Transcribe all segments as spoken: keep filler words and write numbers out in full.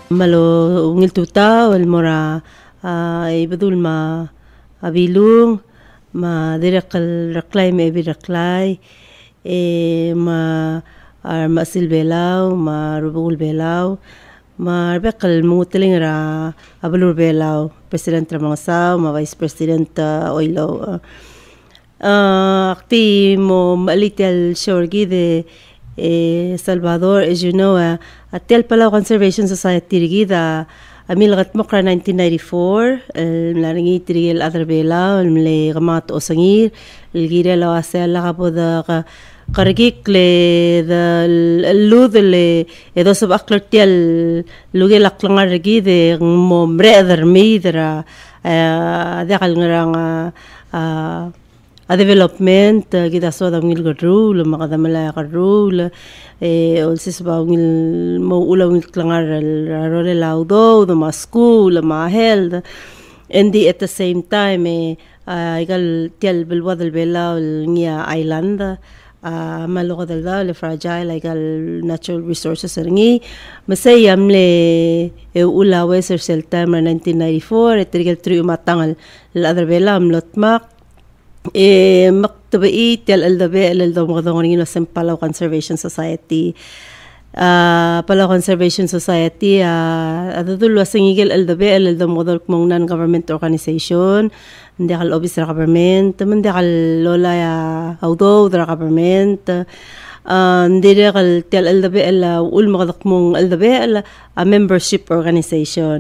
malo ungil tuta wal mora ibadul ma abilung ma direkal raklay ma ibi raklay e ma ar masil belaw ma rubul belaw ma bekal mutiling ra abalur belaw president ra mga saw ma vice president uh, oilo uh, akti mo malitel shorgi de eh, Salvador, as you know, uh, at Tel Palau Conservation Society rigida amil gatmokra nineteen ninety-four mlaringi tirigil adrabela mle gamat osangir ilgira la asela kapoda ka kargik le the lud le edo sab aklertial luge laklangar rigide mo mreather midra adakal ngarang a a development kita so da ngil rule makadamala ka rule eh also ba ngil mo ulaw ngil klangar role laudo the ma school ma health and the at the same time eh igal tial bilwad albela ngia island a malo del da le fragile igal natural resources ngi masay amle ulaw ser sel time nineteen ninety-four etrigal tri matangal la albela amlotmak e maktabai tel aldabe aldo mgadongin wasem Palau Conservation Society uh, Palau Conservation Society uh, adadul wasingigel aldabe aldo mgadol kung non government organization hindi kal office ra government hindi kal lola ya audo dra government uh, hindi kal tel aldabe ala ul mgadok mong aldabe ala a membership organization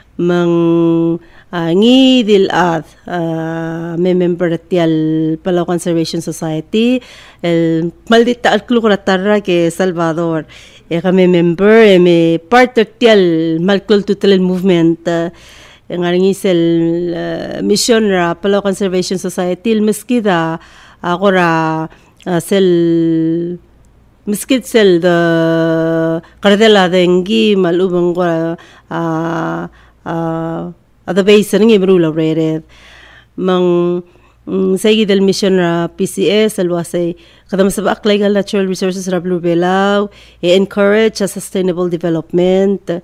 mang Uh, ngi dil at uh, may member tial Palau Conservation Society el maldita al club ratarra que Salvador e kami member e me part tial malkul tutel movement uh, ngi sel uh, mission ra Palau Conservation Society el meskida agora uh, sel miskit sel de kardela dengi malubang ko uh, uh, the base ng ibrula rated mang sayid del mission ra P C S alwasay kadam sa aklay gal natural resources ra blue belaw e encourage a sustainable development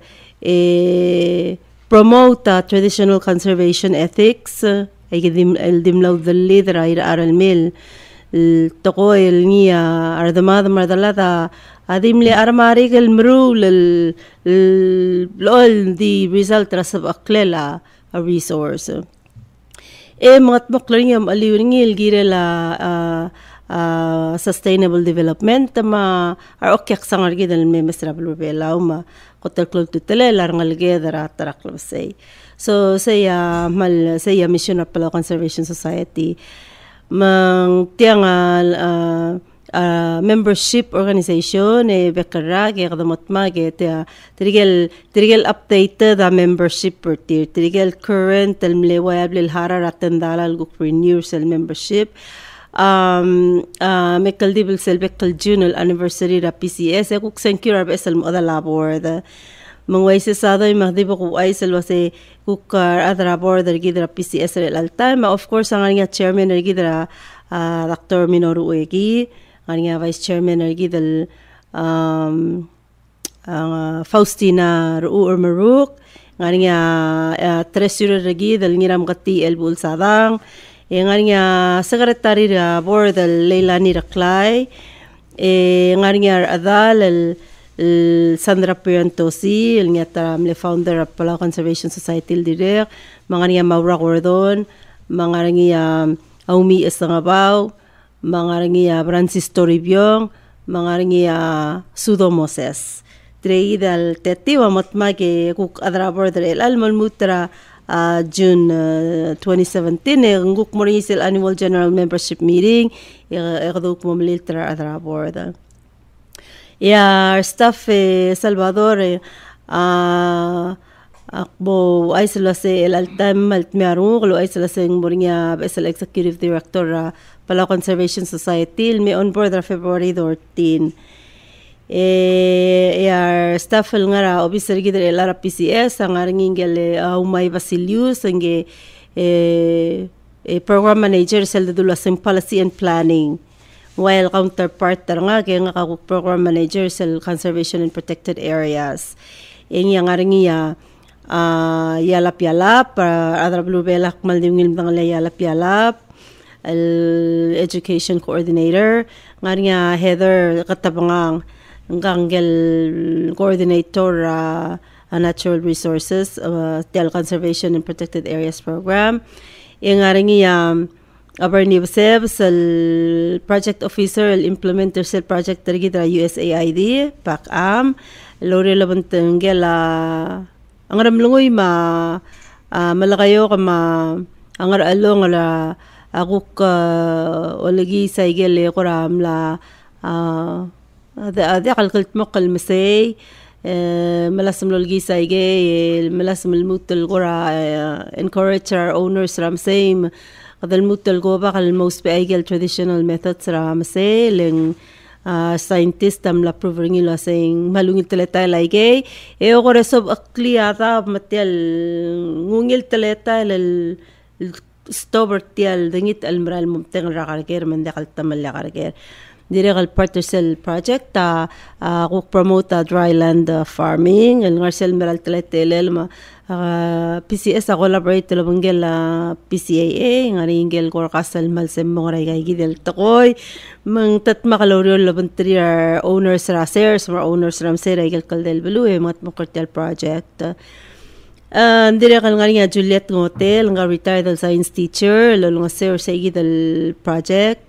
e promote a traditional conservation ethics ay gidim el dimlaw del leader ay aral mil toko el niya ardamada mardalata adim le armarig el mrul el lol di result ra sa aklela a resource e mga tmoklariam aliwingil gire la uh, uh, sustainable development ma ar okyak sangar gidal me mesrablo belaw ma kotel klol tutele larngal gedara taraklo say so say uh, mal say uh, mission of Palau Conservation Society mang tiang uh, Uh, membership organization e bekara ke kadamot ma ke trigel trigel updated the membership per tier trigel current el mlewayable el harar atendala al renew sel membership um uh mekal dibil sel bekal journal anniversary ra P C S e kuk secure besel moda labor the mangway se sado magdibo ku ay sel wase kuk adra board der gidra P C S el time of course ang nga chairman der gidra uh, Doctor Minoru Uegi ang vice chairman lagi del um, uh, Faustina Ruu Maruk ang uh, treasurer lagi del ngiram gati el bulsadang ang uh, secretary ra board del Leilani Raklay ang uh, adal el, el Sandra Piantosi el nga le founder of Palau Conservation Society el direct mga Maura Gordon mga uh, Aumi Esangabaw mga rangiya Francis Toribio, mga rangiya Sudo Moses. Trei dal tetiwa matma ke kuk adra border el almal mutra uh, June uh, twenty seventeen e nguk morisil annual general membership meeting e gduk momliltra adra border. Ya staff eh, Salvador eh, uh, akbo ay sila se el altam altmiarung lo ay sila se ngmorinya besel executive director uh, Palau Conservation Society me on board ra February fourteen eh yar staff el ngara officer gider el ara P C S ang aringingel uh, umay Basilius nge eh, eh program manager sel dula sem policy and planning while counterpart nga kay nga program manager sel conservation and protected areas Ing yang aringiya uh, yalap yalap adra blubelak maldingil dangla yalap yalap el education coordinator ngaringa Heather katabangang nganggel coordinator uh, natural resources uh, del conservation and protected areas program ing aringiya Abarni Basebs, el project officer, el implementer sel project tergidra U S A I D, P A C A M, lori labanteng gela angar mlungoy ma uh, malakayo ka ma angar along la aguk uh, olagi sa igele koram la uh, ada ada kalkalt mokal masay uh, malasam lolgi sa ige malasam almutal kora uh, encourage our owners ram same قدر الموتل جوبا على الموست بأيجل traditional methods را مسي لين scientist am la proving la saying malungil teleta laige e ogore sob akli ata matel ngungil teleta el stober tial dingit almral mumteng ra garger men dakal tamal la garger direct partner cell project ta uh, promote uh, dryland uh, farming el ngarsel meral teleta elma Uh, P C S a collaborate lo bangel uh, P C A A ngari ingel kor kasal mal sem mongray gay gidel takoy mang tat makaloryo lo bantri owners ra shares or owners ram sera igel kaldel belu e mat mokortel project uh, dire kal ngari nga Juliet hotel nga retired science teacher lo nga ser sa igel project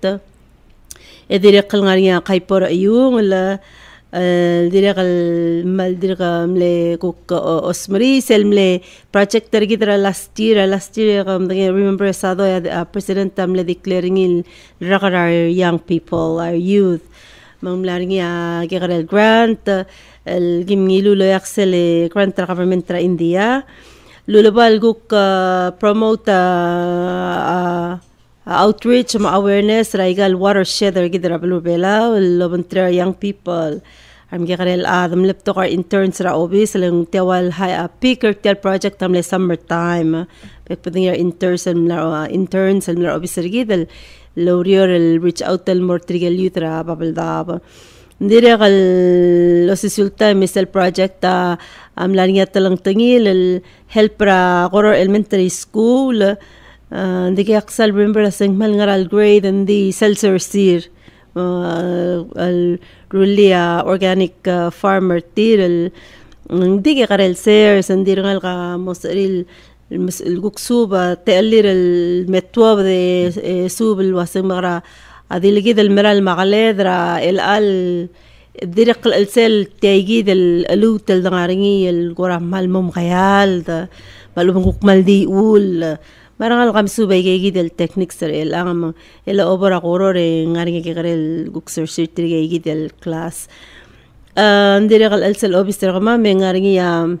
e dire kal ngari nga kay por ayung la direk mal direk mle kuk osmari sel mle project tergidra last year last year um remember sado uh, president amle declaring il our young people our youth mamlaring ya geral grant el gimngilu lo yaxel grant government tra India lulubal guk uh, promote uh, uh, outreach ma awareness raigal watershed tergidra blubela lobantra young people am gikarel adam laptop our interns ra obis lang tewal high a picker tel project am le summertime pwedeng your interns and uh, interns and obis rigidel lorior el reach out tel mortrigel youth ra babaldab ndire gal los resulta misel project uh, am laniya talang tangil el help ra Goror elementary school Uh, Hindi kaya aksal remember asing mal ngaral grade and the seltzer seer uh, al ruli uh, organic uh, farmer tir hindi kaya karel seers hindi ringal ka mosaril الجوكسوبة تقلير المتوب de سوب الواسم مرة هذه اللي جد المرال مغلادرة الال الدرق الألسال تيجيد الألوت الدغاريني الجورا مال مم خيال ده مالهم جوك مال دي يقول مرة الغمسو بيجيد التكنيكس الأعم إلا أوبرا قروري غاريني كغير الجوكسر شرتري جيد الكلاس الدرق الألسال أوبس رغما من غاريني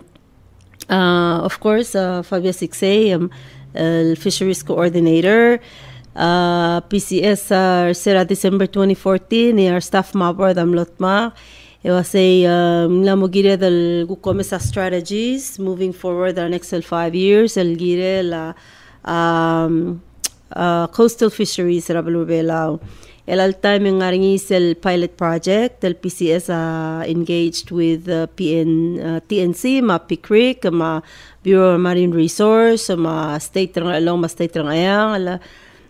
Uh, of course, uh, Fabio Siksei, um, uh, Fisheries Coordinator, uh, P C S, uh, sera December twenty fourteen, our staff member, Dam Lotma, it was a Lamogire del Gukomesa strategies moving forward the next five years, El Gire, la um, uh, coastal fisheries, Rabelubelao. El al time yung ngaringis el pilot project, el P C S uh, engaged with uh, P N, uh, T N C, ma P Creek, ma Bureau of Marine Resource, ma state rang along ma state rang ayang,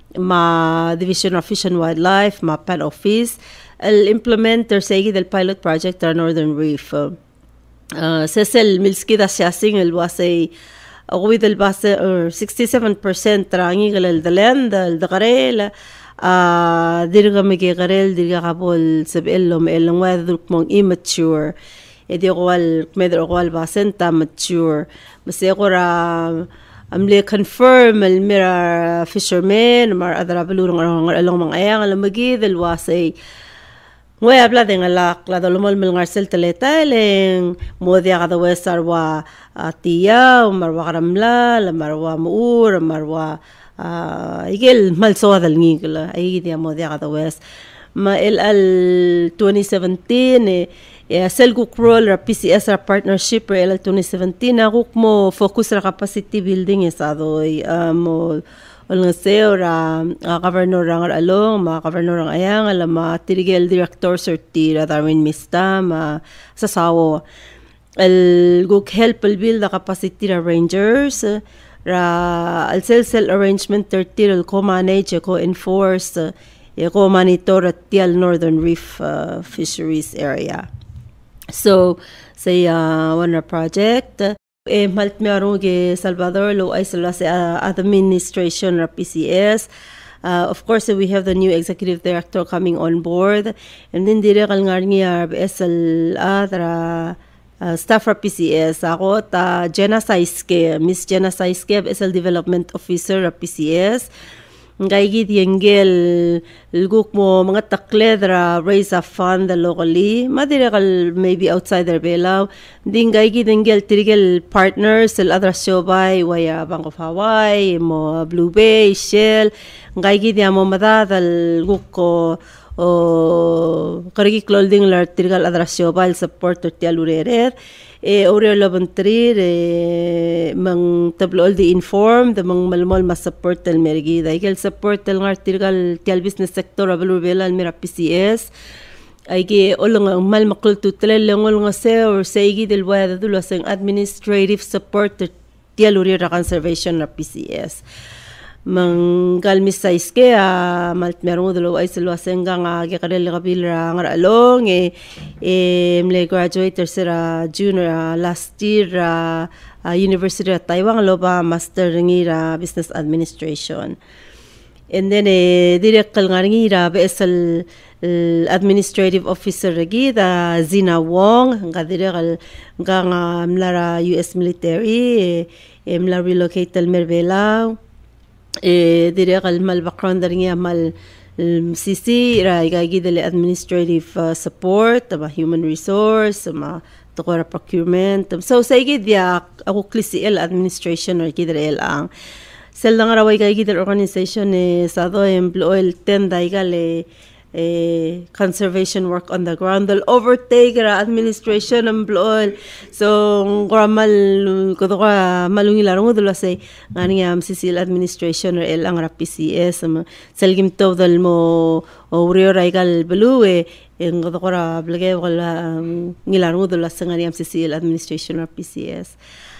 ma Division of Fish and Wildlife, ma Pan Office. El implementer segi del pilot project our Northern Reef. Uh, Cecil Milski da siasing el wasay with el base uh, sixty-seven percent rangi el the land, el dagarela. Uh, dirga migi garel dirga kabol sabello meelong wadruk mong immature edi qwal medro qwal basenta mature masegora amle confirm el mira fishermen mar adra belurong along mang ayang alamagi del wasay ngoy habla de ngalak la dolomol mel ngarsel teleta leng modia kada wesarwa atia marwa karamla la marwa muur marwa Uh, igel mal soa dal ngigla ay dia mo dia kada west ma el al twenty seventeen eh, eh selgu crawl ra P C S ra partnership ra el twenty seventeen aguk mo focus ra capacity building esado uh, mo ol ngaseo ra uh, governor ra along ma governor ra ayang ala ma tirigel director sorti ra Darwin Mista ma sasawo الجوك help build the capacity ra rangers ra al cell cell arrangement tertir el co manage co enforce e co monitor at northern reef uh, fisheries area. So say uh, one project e malt meron ge Salvador lo ay sa administration ra P C S. Uh, of course, uh, we have the new executive director coming on board, and then dire kal ngar niya S L adra uh, staff ra P C S ako ta Jenna Saiske, Miss Jenna Saiske S L development officer ra P C S. Ngay gid yengel luguk mo mga takled ra raise a fund locally madire kal maybe outside their Palau din ngay gid yengel tirigel partners el adra shobay waya Bank of Hawaii mo Blue Bay Shell ngay gid ya mo madadal guk ko o karigi clothing lar tirgal adra shobay support to tialureret e ore labantrir e mang tablo di inform the mang malmol mas support tel mergi da igel support tel ngar tirgal tial business sector ablu bela mira P C S ay ge olong mal makul tutel lengol nga se or seigi del wada dulo sing administrative support tial uri ra conservation na P C S mang galmis sa iske a malt meron dulo ay selo senga nga ge kadel kabil ra ngar along e e mle graduate sera junior uh, last year uh, uh, University of Taiwan loba master ngira business administration and then e direct kal ngira besal administrative officer ragi da Zina Wong nga direct nga nga mlara U S military e mla relocate al Merbela e direct al mal background ngira mal C C ra igagi dele administrative uh, support ma human resource ma tokora procurement so sa igid ya ako klisi el administration or kidre el ang sel nga raw igagi del organization e sa do employee ten daigale eh, conservation work on the ground they'll overtake ra administration employee so gramal ko ka malungi larong dula say ngani am C C L administration or el ang ra P C S selgim to dal mo uriyo raigal belue en ko ra blage wala ngilarong dula sa ngani am C C L administration or P C S.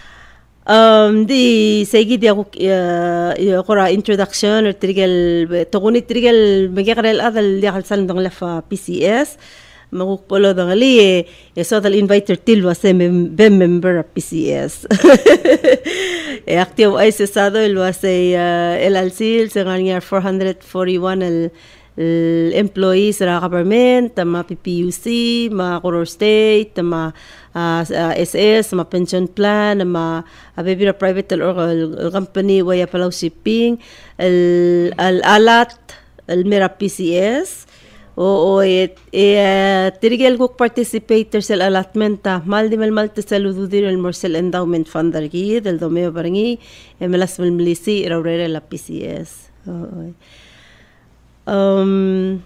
Um, di segi dia aku uh, kora introduction or trigel toguni trigel magyakarel adal dia kalsan dong lafa P C S maguk polo dong ali e so dal inviter tilwa se bem member P C S e active ay se sado el wase el alsil se ngania four hundred forty-one el employees ra government tama P P U C ma Koror State tama uh, uh, S S ma pension plan ma abibira private or company waya Palau shipping el al alat el mera P C S o o e, e tirigel guk participators el allotment ta mal di mal mal tesalududir el morsel endowment fund dargi del domeo barangi e melas mil milisi raurere la P C S oh, Um,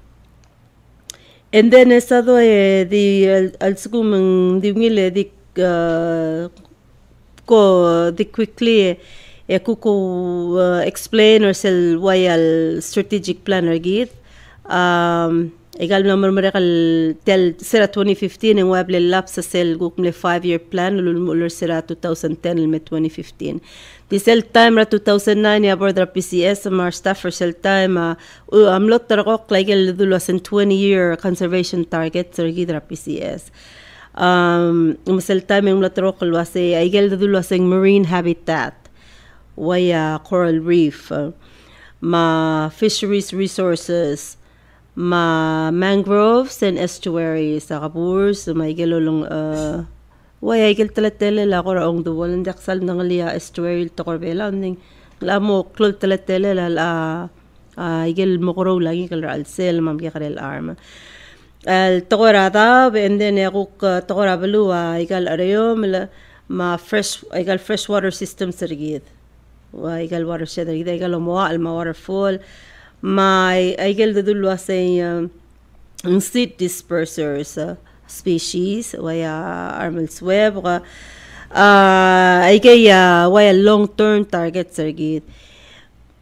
and then estado eh, di al sugum di ngile di uh, ko di quickly e kuko uh, explain or sel why al strategic plan git um egal na marmara kal tel sera twenty fifteen en wable lapsa sel gukmle five year plan lulur sera twenty ten el twenty fifteen di sel time ra two thousand nine ya border P C S mar staff for sel time uh, am lot tarok like el dulos en twenty year conservation target ser gidra P C S um sel time en lot tarok wase aigel dulos en marine habitat waya coral reef uh, ma fisheries resources ma mangroves and estuaries sa kaburs may gelolong uh way igel talatele la ko raong duwal ndak sal nang liya estuary to korbela ning la mo klol talatele la la igel mo ko lagi kal al sel mam ge karel arm al tokorada and then yakuk tokorablu igal arayo ma fresh igal fresh water system sergid wa igal water shed igal mo al ma waterfall my igel dudul wasay um, seed dispersers uh, species waya armels web uh, igay uh, waya long term target sergit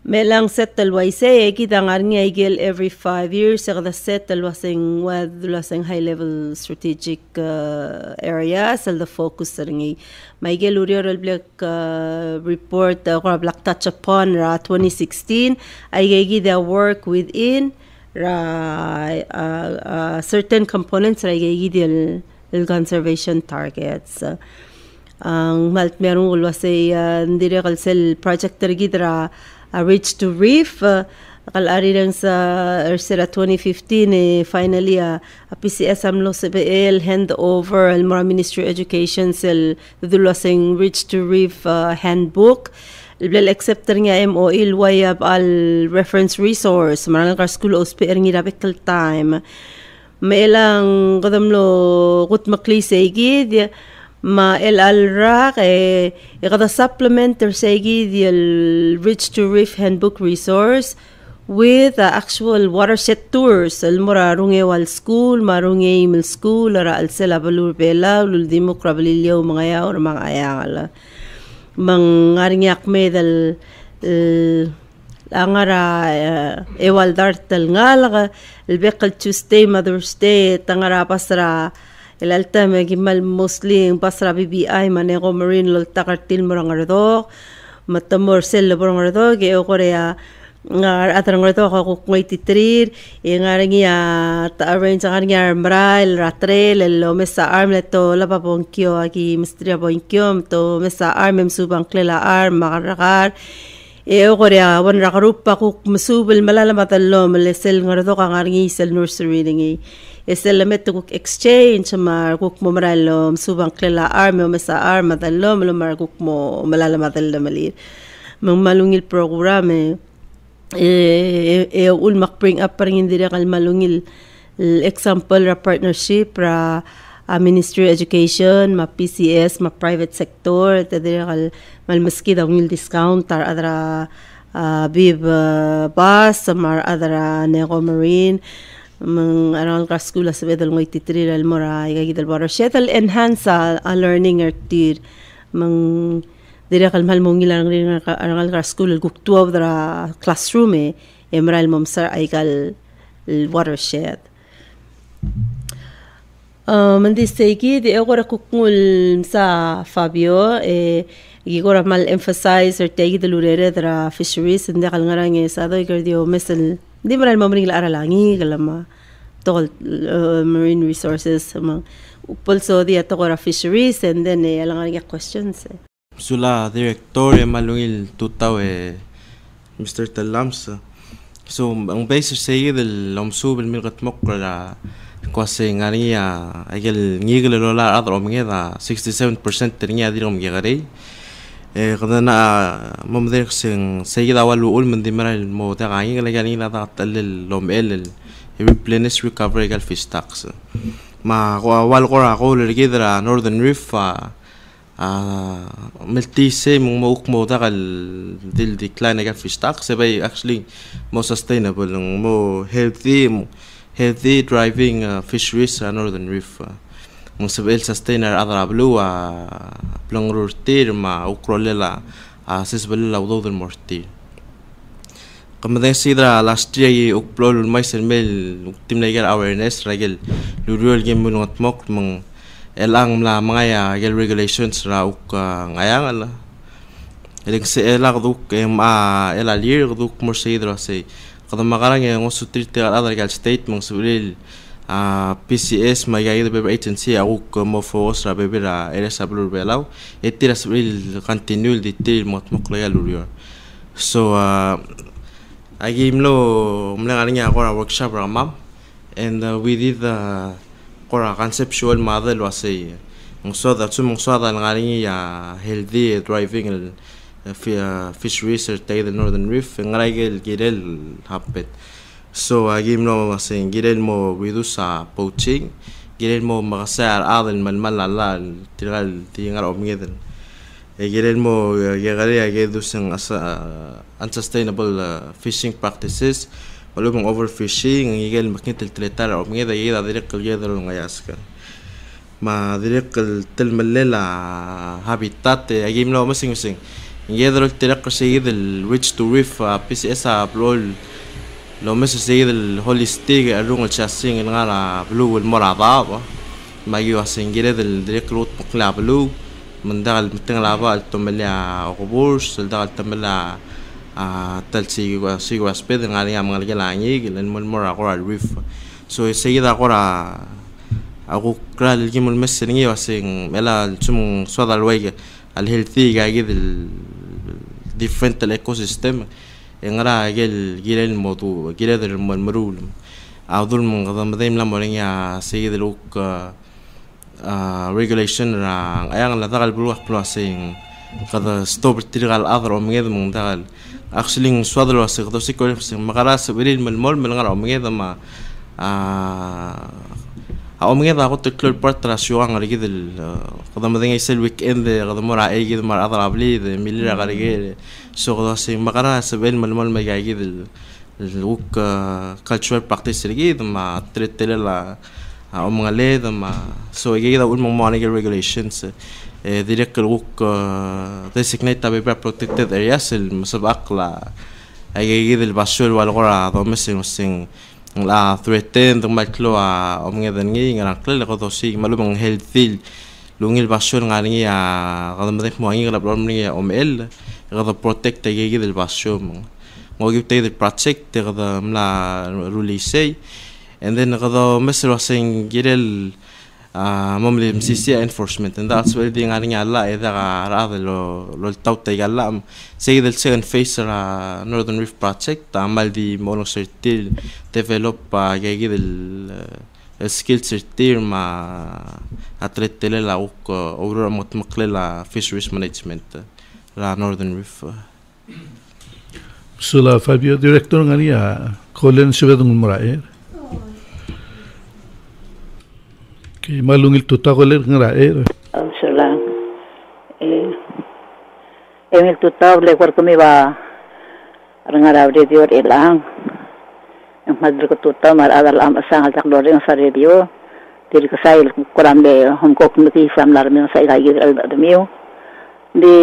Melang settle waise kita ngarnya igel every five years kada settle wasing wad lasing high level strategic uh, areas al the focus ringi maigel urior al black uh, report uh, or black touch upon ra twenty sixteen ay gigi the work within ra uh, uh, certain components ra gigi the conservation targets uh, ang malt merong ulwasay uh, ndire kalsel project tergidra a reach to reef uh, kalari lang sa ersera twenty fifteen eh, finally uh, a P C S amlo C B L hand over al Mora Ministry of Education sel dulasing reach to reef uh, handbook ilbel acceptor nga M O I wayab al reference resource marang ka school ospe erng irabekal time mailang kadamlo kut maklise gid ma el alrak eh ikada supplement or segi the Reach to Reef handbook resource with uh, actual watershed tours al mura runge wal school marunge middle school ara al sela balur bela lul demokrabilyo mga ya or mga ayala mang ngaring yakme dal angara ewal dartal ngalaga el bekal Tuesday Mother's Day tangara pasra el alta me gimal mostly en pasra B B I manego marine lolta kartil morangardo matamor sel morangardo ge okorea ngar atrangardo ko kuititrir e ngaringi a ta arrange ngaringi armral ratrel el mesa arm leto la paponkyo aquí mestria ponkyo to mesa arm subang klela arm magarar e okorea wan rakarupa ko masubel malala matalom lesel ngardo ka ngaringi sel nursery ngi eselamet kuk exchange mar kuk mo maralo subang klela arme o mesa arma dallo malo mar kuk mo malala madalla malir mang malungil programe e e ul mak bring up paring indira kal malungil example ra partnership ra a Ministry of Education ma P C S ma private sector tadira kal mal maski daw ngil discount tar adra uh, bib uh, bus mar adra nego marine mang aral ka school sa bedal ngoy titrir al mora igagi dal watershed al enhance a, a learning artir mang dira kal mal mong ilang rin aral ka school al guktuaw dra classroom e emral momsar ay kal watershed uh, mandi segi di agora kukngul sa Fabio e igora mal emphasize or tegi dalurere dra fisheries hindi kal ngarang e sa do igardio mesel di maral mamring la aralangi kalama tol uh, marine resources among also the atokora fisheries and then eh alangan nga questions eh. Sula director e malungil tutaw e Mister Talams so ang basis say del lomsub el milgat mokra kwase ngani ya agel ngigel lola adro mngeda sixty-seven percent ternya dirom gigare e qadana mamdir sing sayida walu ul min dimral mo ta gangi la gani la ta tal lom el replenish recovery gal fish stocks ma wal qora qol gidra northern reef a meltise mo mo mo ta gal dil decline gal fish stocks bay actually more sustainable mo healthy healthy driving uh, fisheries uh, northern reef uh, mo sabel sustainer adra blue a plong rurtir ma ukrolela a sesbel la udod mortir Kamadeng sidra last year ukplol mais mel tim legal awareness regel lurul game munot mok mong elang la mga ya gel regulations ra uk ngayang ala eling se elang duk ma elalir duk mo sidra se kada magarang yang usutirte other gal state mong sulil a P C S may gayud be agency uk mo fos ra be ra eresa blur belaw etira sulil continue detail mot mok legal lurul so uh, I gave lo mlangaring akora workshop ramam and uh, we did the kora conceptual model was a so that some so that ngaring ya healthy driving uh, fisheries at the northern reef ngaragel girel hapet so I gave lo was saying girel mo reduce poaching girel mo makasar adel malmalala tiral tingar omgeden Egeren mo yagari agedus ang unsustainable uh, fishing practices, walo mong overfishing, ang igel makintil tilitar o mga dayida direk kalyada lo ngayaskan. Ma direk kal tilmalela habitat agim lo masing masing. يقدر تلقى سيد الريتش تو ريف بي سي اس بلول لو مثل سيد الهوليستيك الرون الشاسين نغالا بلو المرعضة ما يجوا سنجيرة الدريك روت مقلع بلو من داخل متن لعبة التملي غبورش داخل التملي تل سيجوا سيجوا سبيد نغالي عم نغالي لعنيك لأن المرة قرا الريف سو سيد قرا أقول قرا الجيم المسنية وسين ملا تسمو صدى الوجه الهيلثي قاعد ال different الإيكوسيستم إنغرا جل جل الموضوع جل المرول أقول من قدام بدين لما رينيا سيد الوك regulation رang ayang la dagal buluah plusing kada stop tirigal adro menged mung dagal actually swadro asik to sikol sing makara sabirin mel mol mel ngara menged ma a menged ako to klur partrasyo ang rigid el kada mading isel weekend kada mora ay gid mar adra bli de milira garige so kada sing makara sabirin mel mol may gid el wuk cultural practice rigid ma tretele la o mga led ma so igida un mga money regulations eh direct look designate tabi protected areas el masabak la ay igida el basol wal gora do mesin sing la threaten do maklo a o mga dangi ngara kle ko do si malumang healthy lungil basol ngani ya kadam dek mo ngi la problem ni o mel gada protect ay igida el basol mo gibte el project gada mla release and then kada mesro sing girel mamli M C C enforcement and that's where the ngani alla ida raad lo lo tawta yalla say the second phase ra Northern Reef project amal di mono certil develop gagi del skill certil ma atretele la uk aurora mutmakle la fisheries management la Northern Reef sula Fabio director ngani ya kolen sebedung murae que malungil tutagoler ngarae sala eh en el tutable cuerpo me va ngara radio elang en madre ko tuta mar adal am sang al taklore ng sa radio diri ko sai kuram be hom ko knuti samlar me sa ila gid al damio di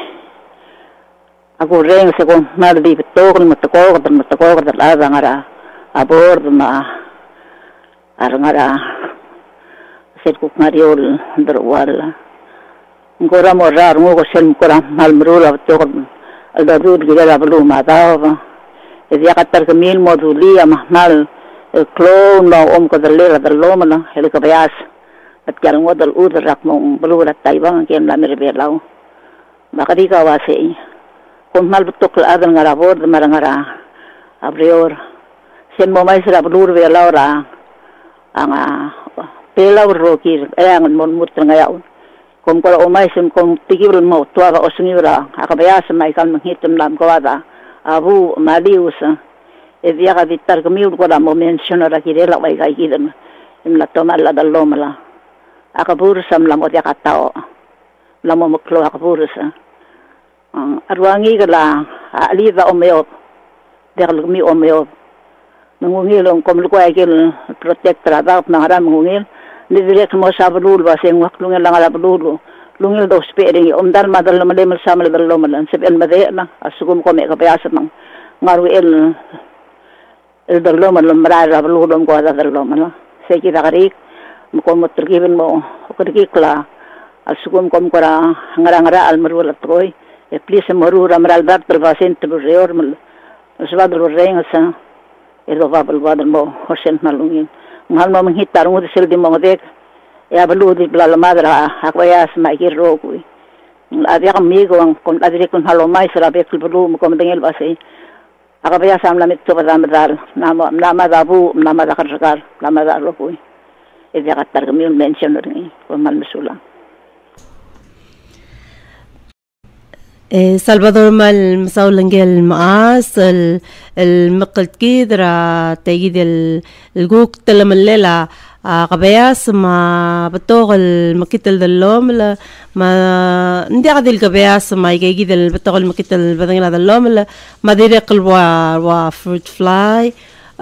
ako reng se ko mar di to ko matko ko matko ko la ngara abor ma ngara set kuk ngariol darwal ngora morar ngo sel kora mal mrula to al dadud gila blu mata dia katar kemil moduli mal klo no om ko dalle dallo mana hel ka bias at kal ngo dal ud rak mong blu rat taibang kem la mer belaw bakadi ka wase kon mal butok la adal ngarabor marangara abrior sen mo mai sira blu belaw ra anga Palau rokir, ayang mon muter ngayaw. Kung kalau umay sim kung tigil mo tuwa ka osngira, akabayasa may kan manghitam lam kawada. Abu malius, evia ka vitar kamiul ko la mo mention ra kirela way kay kidan. Imla tomal la dallo mala. Akabur sam lam odya katao. Lam mo muklo akabur sa. Arwangi kala aliva omeo. Dekal kami omeo. Mangungil ang kumul ko ay kil protect trabaho mangaram mangungil. Nidirek mo sa balul ba sing waklungil lang ala balulu. Lungil daw spering umdal madal na malimel sa maladal lomalan. Sabihan madi na asugum ko may kapayasa ng ngaruil il dalomalan marara balulong ko ada dalomalan. Say kita karik mo mo tergibin mo karikla asugum ko kora ngara-ngara al marulat koy. E please marura maral bat pervasin tureor mal. Sabadro reng sa ilo babal badal mo hosen malungin. Mahal mo manghitar mo disil di mga dek. Ya balu di blalamadra akwayas maikiro ko. Adi akam migo ang kung adi kun halomay sarabe kul balu mo komdengel basi. Akabaya sam lamit to padamadal nama nama dabu nama dakarkar nama dalo ko. Edi akatar kami mention rin ko mal masulang. سلفادور مال مساولنجل المقاس المقلت كيدرا تيجي الجوك تلم الليلة قبياس ما بتوغ المكتل دلوم ما ندي عدي القبياس ما يجي دل بتوغ المكتل بدنا دلوم ما ديري قلوا وفروت فلاي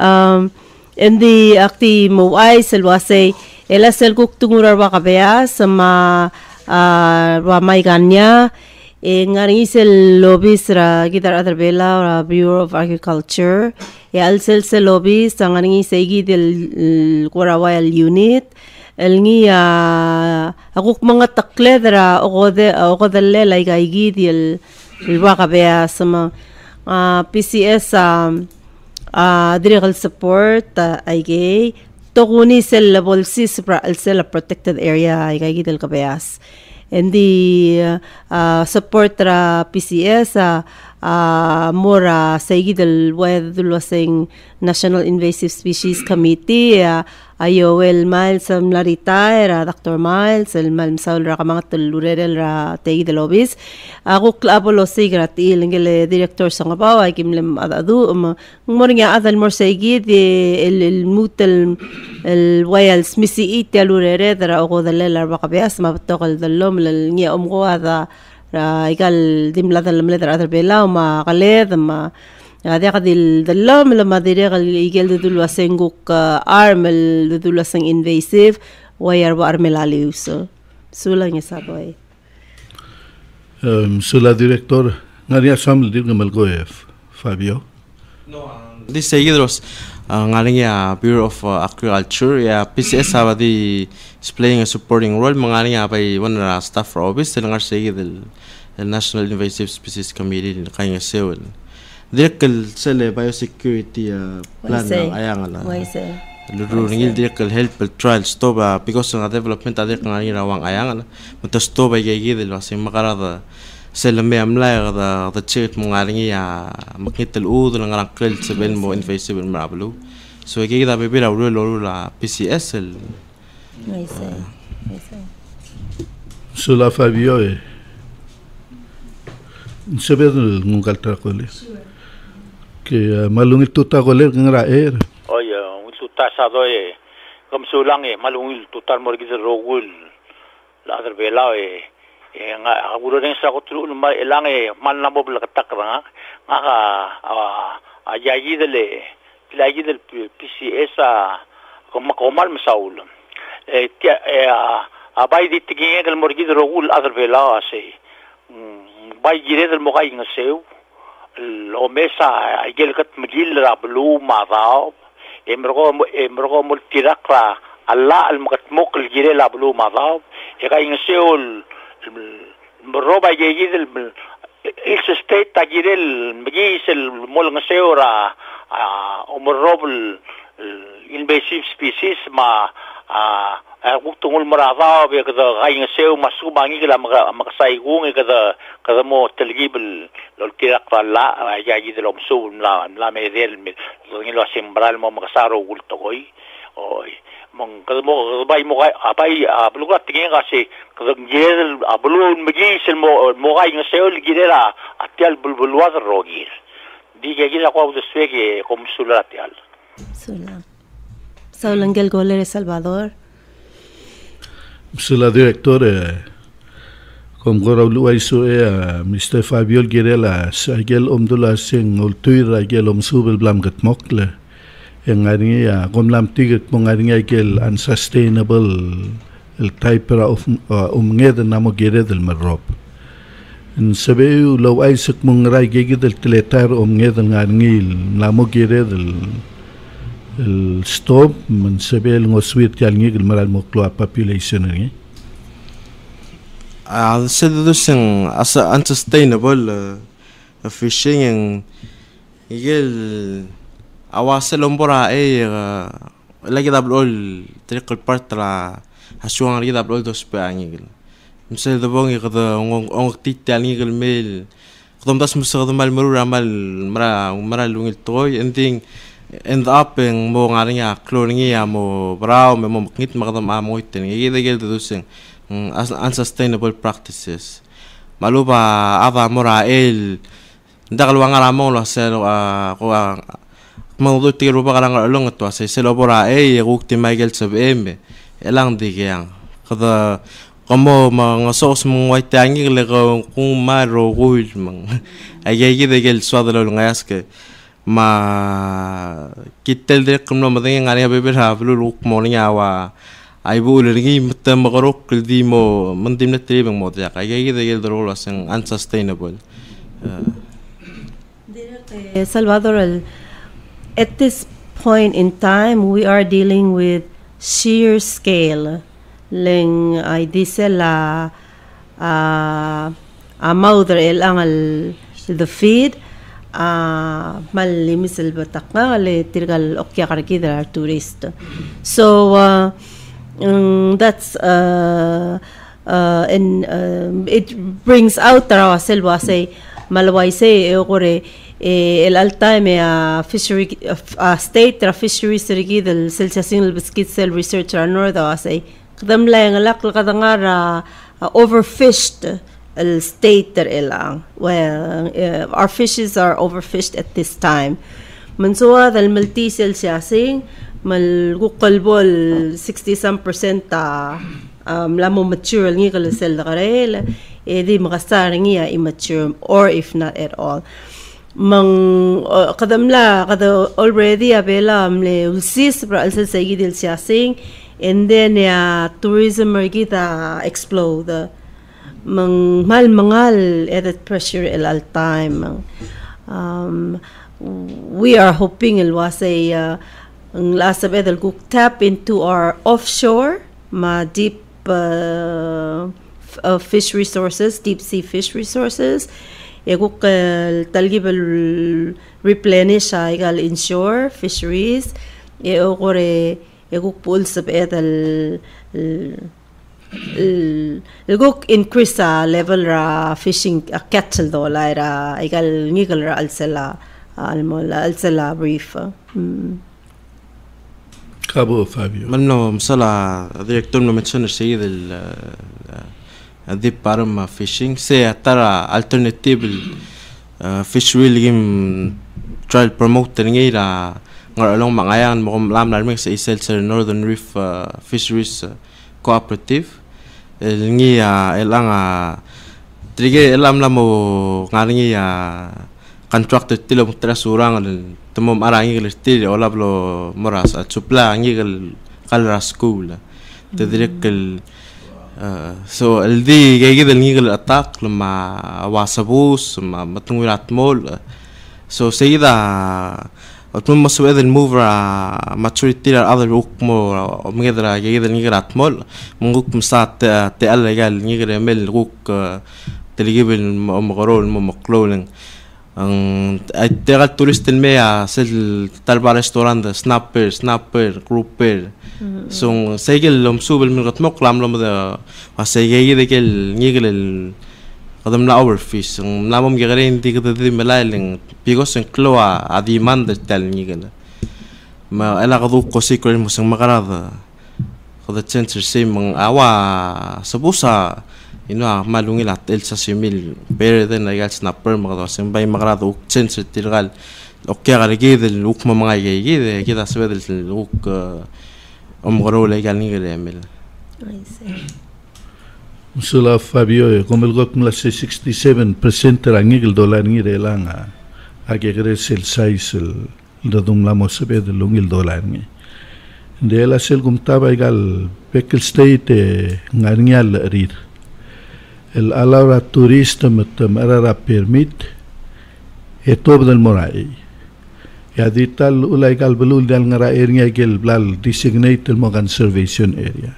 عندي أختي موعيس الواسي إلا سلجوك تمرر وقبياس ما وما يغنيا e ngari sel lobbies ra gitar other bela ra Bureau of Agriculture e al sel sel lobbies ngari segi del Corawal unit el ngi akuk mga takled ra ogode ogodelle like igi del waka sama P C S direct support igi toguni sel bolsis pra al sel protected area igi del kabeas and the uh, support ra P C S uh, uh, mora segi del Wedulwasing National Invasive Species Committee uh, ayo el Miles um, Lolita era Doctor Miles el mal saul ra kamangat lurel ra tegi del obis ako klabo lo sigrati ingele director sa ngabaw ay kimlem adadu um, moringa adal mor segi de el el mutel el whales misi ite lurere dra ogo del la bakabias ma btokal dallom el ngia umgo ada ra igal dimla dal mledra adal bela ma qaled ma هذا قد الدلام لما ديريغ يجلد دول واسنجوك أرمل دول واسن invasive ويربو أرمل عليوسو سولا نسابوي سولا ديريكتور ngari asam dir ngemal goef Fabio di seguidros ngaling ya Bureau of Agriculture ya P C S abadi playing a supporting role mangaling ya by one staff for office ngar seguid el National Invasive Species Committee kaya sewel direct sele biosecurity plan ayang ala lulu ngil direct help trial stop because ng development adik ng rawang ayang ala mutta stop ay gigid lo sin makarada sele me amla da da chit mo ngalingi ya maknitel ud ng rangkel seben mo invasive marablu so gigid abi bira lo lo la P C S el sula Fabio e sebedul ngal trakole que malungil tuta goler ngra er oye un tuta sadoe kom sulang e malungil tutar morgi de rogul la der bela e nga aguro den sa ko tulu ma elang e man na bob la takra nga ka a yayi de le yayi del P C S a kom komal masaul e a bay dit tingel morgi de rogul la der bela se bay gire del mogai nga seu lo mesa igel kat mjil ra blu ma dao emro emro multirakra alla al mukatmuk el jire la blu ma dao e ga inseul roba yegid el il state ta jire el mjis el mol ngaseura umrob invasive species ma agutungul marada be kada gaing seu masu bangi kala makasai gung kada kada mo telgibel lol tirak la ya ji de lom su la la me del ngi lo sembral mo makasaro gul toy oi mong kada mo bai mo abai ablugat tingi kasi kada ngel ablun megi sel mo mo gaing seu ligirela atial bulbul wadar rogir di ge gila ko de swege kom sulatial sula saulangel goler Salvador Sula director kom gora luai so e Mister Fabio Girela sagel omdula sing ultuira gel omsubel blam gat mokle engari ya kom lam tiget mongari gel unsustainable el type of umnged namo gere del marop en sabeu lo ay suk mongrai gege del teletar umnged ngangil namo gere del el stop man sebel ngoswit yalngi gil maral moklo population ni ah said this as unsustainable uh, fishing and igel awasel umbora e lagi dablol triq partra hasuang lagi dablol dos paangi gil misal dabong ikada ong titalngi gil mel qdam das musagad mal marura mal mara mara lungil toy ending end up in mo ngaringa cloning ya mo brau me mo ngit magdam amo iten ide gel dusing unsustainable practices maluba ava mora el dagal wangara mo lo sel ko mo do tiro ba karang long to se selo bora e gukti maigel sab em elang digyang kada como mga sos mo white tangi le ko kung maro gul mang ayegi de gel swadalo ngayaske ma kitel de kumno madeng ngari bebe ha blu luk morning awa ay bu ulergi mutta magarok di mo mandim na tribang mo ya kay gay gay the role as unsustainable. Salvador, at this point in time, we are dealing with sheer scale. Leng ay dice la a mother el angal the feed a mal limisel batakna le tirgal okya karkida tourist. So uh, um, that's uh, uh, and uh, it brings out tara selwa say malaway say ore el altaime a fishery a state tra fisheries rigi del selsasin el biscuit cell researcher norda say kadam lang alak kadangara overfished el state der elang. Well, uh, our fishes are overfished at this time. Mansuwa dal maltisel siyasing mal gukalbol sixty some percent ta um lamo mature ngi kal sel garel e di makasar ngi immature or if not at all. Mang uh, kadam la kada already abela amle ulsis pra al sel sayidil siyasing and then ya uh, tourism margita explode. Mang mal mangal at that pressure el all time. Um, we are hoping el wasay ang last of el cook tap into our offshore ma deep uh, uh, fish resources, deep sea fish resources. Eguk talgibel replenish igal inshore fisheries. E okore eguk pulse of el Lugok increase sa level ra fishing a cattle do la ra igal ngigal ra alsela almol alsela reef. Cabo Fabio. Manno msala director no mention sayid el the param fishing say tara alternative fishery ligim trial promote ngi ra ngar along mangayan mo lam lar mix isel sa northern reef fisheries cooperative ngi elanga trige elam lamo ngaringi ya contractor tilo trasurang temom arangi gel til olablo moras supla ngi gel kalra school te direk el so el di gege del ngi gel attack lama wasabus ma matungirat mol so seguida Otun masuk eden mover maturity or other book more mengedra gege del ngi grat mol menguk msat te alla gal ngi gre mel guk teligibel mogrol mokloleng ang tegal turist mea sel talba restaurant snapper snapper grouper so segel lom subel min gat moklam lom da wasegege de gel ngi gel kadam la overfish namom gagarin di kada di malaling bigos en kloa adi mand tel nigala ma ala gadu qosikol musang magarada kada center sim awa sabusa ina malungi la tel sa simil better than I got snapper magado sem bay magarada uk center tirgal okya garigi del uk mamanga gege kida swedel uk omgoro legal nigala emel I see. Sula Fabio, como el gok mla sixty-seven percent rangil dollar ngi relanga age gres el size el dadum la mosabe de lungil dollar ngi de la sel gum taba igual pekel state ngarnial rir el alara turista met marara permit e tob del morai ya dital ulai gal belul dal ngara area gel blal designated mo conservation area.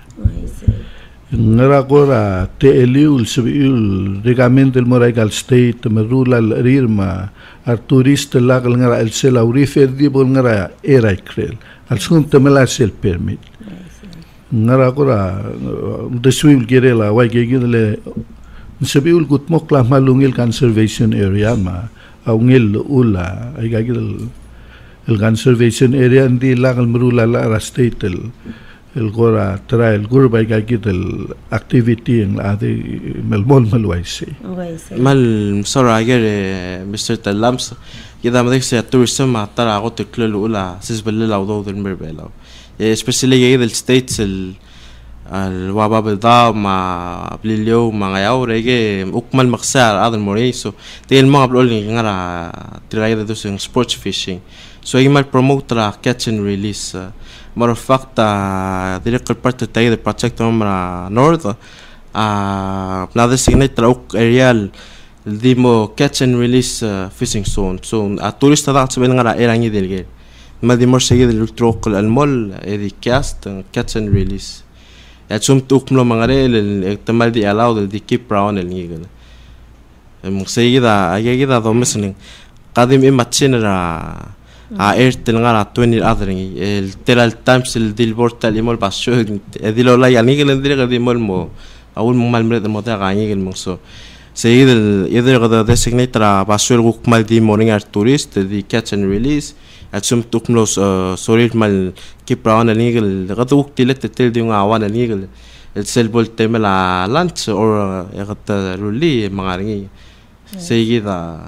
Ngara gora te eliul sebiul regament del moragal state merula rirma ar turista lagal ngara el sela urifer di bol ngara era krel al sum temela sel permit ngara gora de swil gerela wai gegile sebiul gut mokla malungil conservation area ma aungil ula ay gagil el conservation area ndi lagal merula la state el el gora tra el gurba gagit el activity en la de melbol malwaisi mal sora ager mister Talams kida madik se tourism tara agot klulu ula sisbel la udo del merbelo especially gay del states el al wabab da ma blilio ma ngayaw rege ukmal maksar adal moriso tel mga blol ngara tira de dos sports fishing so imal promote la catch and release matter of fact direct part tayo the project mara north ah na designate trauk areal di mo catch and release fishing zone so a turista da sabi nga erangi delge ma di mo sige del trok al mall edi cast catch and release ya sum tuk mo mga rel tamal di allow di keep brown el ngigal mo sige da ayagi da do mesning qadim e matchinera a airtel nga twenty other el teral times el dil portal imol basho edi lo la yani gel ndire di mol mo awul mo mal mred mo ta gani gel mo so seguir el either the designate tra basho el guk mal di morning ar tourist di catch and release at sum tuk los sorit mal keep brown el nigel gadu guk tilet tel di nga awan el nigel el sel bol temela lunch or egat ruli mangaringi seguir da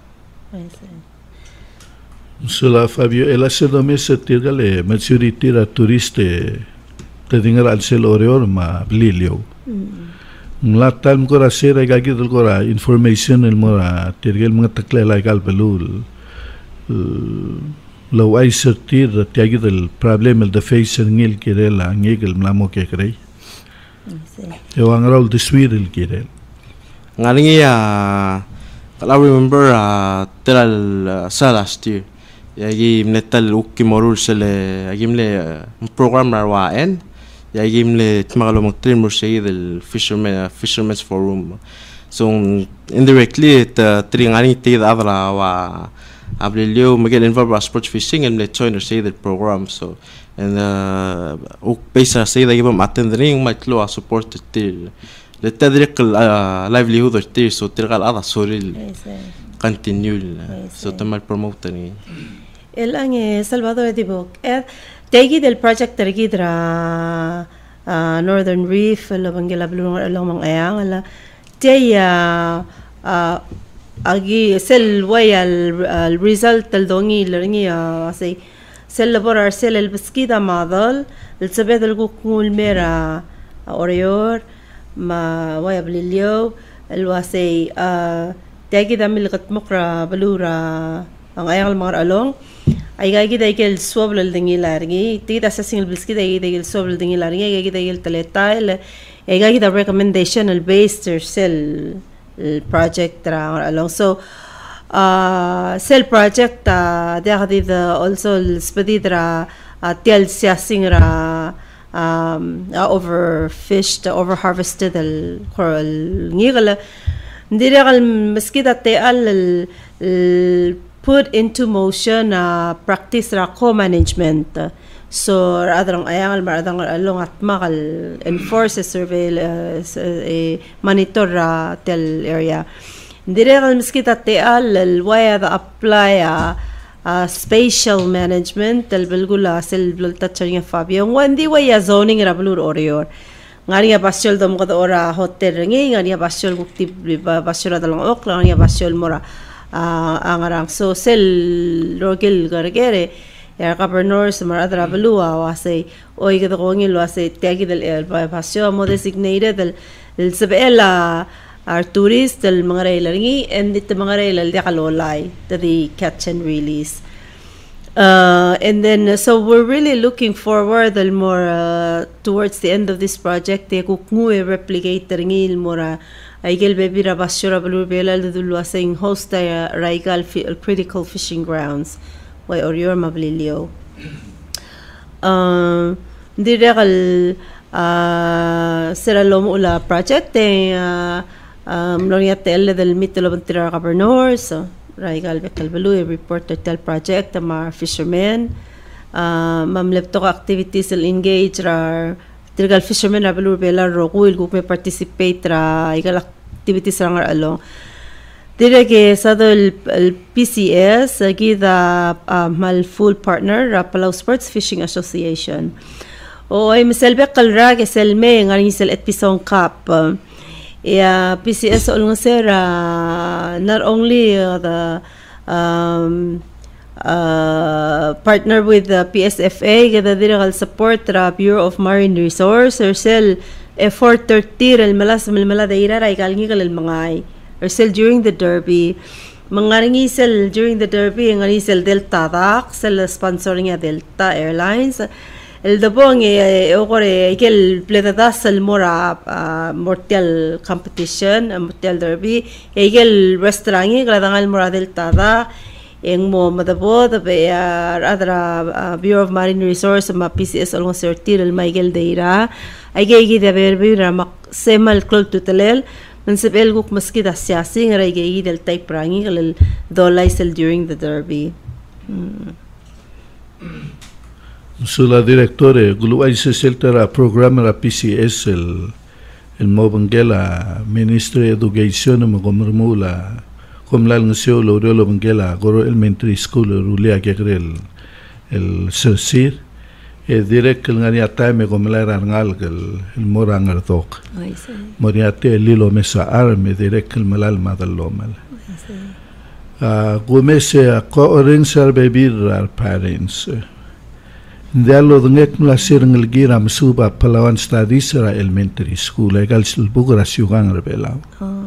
Sula Fabio, ela se do mese tirgale maturity ra turiste te dingar al sel oreor ma blilio. La time ko ra sera gagi dul ko ra information el mora tirgel mga takle la gal belul. Lo ay sertir tiagi del problem el de face ngil kirela ngigel mlamo ke krei. Yo ang rol de swiril kirel. Ngaringi ya I remember uh, teral uh, sa last year yagi mnetal ukki morul sele yagi mle program narwaen yagi mle tmagalo magtrim mursay del fisherman fisherman's forum so indirectly the tringani te adra wa ablilio magel involved with sports fishing and mle join say the program so and uh uk pesa say that gibam attending matlo support til للتدريك livelihood التير so تلقى الأضع سوري continue so تم البروموتني الآن سلفادور ديبوك تيجي del project تيجي درا Northern Reef اللي بنجلا بلون اللي هم عيان اللي تي أجي سل ويا ال result الدوني اللي رني أسي سل برا سل البسكيدا ماضل السبب الجوكول ميرا أوريور ما ويا بليليو الواسي آه تاجي دم اللي قد مقرا بلورا عن أيام المار ألون أي جاي كده يجي السواب للدنيا لارجي تيجي تأسسين البسكي ده يجي السواب للدنيا لارجي يجي كده يجي التلاتة ال يجي كده recommendation البيس ترسل البروجكت ترى ألون so آه سيل بروجكت آه ده هذي the also السبدي ترى تيل سياسين را Um, uh, overfished, overharvested el coral nigala. Ndira al meskita te al put into motion uh, practice ra co-management. So adrang ayang maradang along at makal enforce survey uh, monitor ra tel area. Ndira al meskita te al waya the apply uh, Uh, spatial management del belgula sel Lolita charing Fabio wandi waya zoning ra blur orior ngari ya basol dom ko ora hotel ngi ngari ya basol gukti basol dalang ok ngari ya basol mora angarang so sel rogel gargere ya governor samara dra blua wase oi ga gongi lo ase tagi del basol mo designated del sebela our tourists del mga railangi and the mga railal di kalolay the catch and release uh, and then uh, so we're really looking forward the more uh, towards the end of this project they kukngue replicate ringil mora aigel baby rabashura balur belal dulu saying host uh, raigal critical fishing grounds way or your mablilio uh, diregal uh, seralom ula project uh, Um, Lolita tell del mito lo bantira governor so raigal bekal balu report tel project amar fishermen uh, mam lepto activities el engage ra tirgal fishermen ra balu bela rogul gup me participate ra igal activities ra along dire que sado el, el P C S gida uh, mal full partner ra Palau Sports Fishing Association o ay misal bekal ra que selme ngani sel etpison cup uh, yeah, P C S also uh, not only uh, the um, uh, partner with the P S F A, the direct support the Bureau of Marine Resources, or sell effort thirty el malas el maladaira ra ikalngigal el mangay, or sell during the derby, mangaringi sell during the derby, ngani sell Delta Dak, sell sponsoring a Delta Airlines. el dabong e okore ikel pletadas el mora mortal competition mortal derby ikel restaurangi gradangal mora del tada eng mo madabod be adra Bureau of Marine Resource ma P C S along sertir el Michael Deira ige ige de berbira mak semal klol tutelel mansib el guk maski da siasi ngara ige ige del type rangi el dolaisel during the derby. Sula directore guluai se seltera programa la P C S el el mobangela Ministry Education mo gomrmula komlal ngeseo lo lo bangela goro elementary school rulia kegrel el sersir e direct ngani atame komla rangal el el morangar tok moriate lilo mesa arme direct malal madallo mal ah gomese a coherence baby our parents Diallo dengek melasir ngelgira mesuba Palawan Studies ra elementary school legal bugura siugang rebelau.